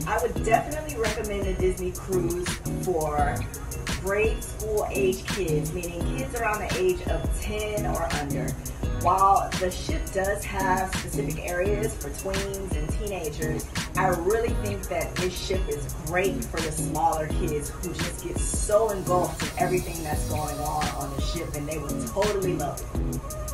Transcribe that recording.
I would definitely recommend a Disney cruise for grade school age kids, meaning kids around the age of 10 or under. While the ship does have specific areas for tweens and teenagers, I really think that this ship is great for the smaller kids who just get so engulfed in everything that's going on the ship, and they would totally love it.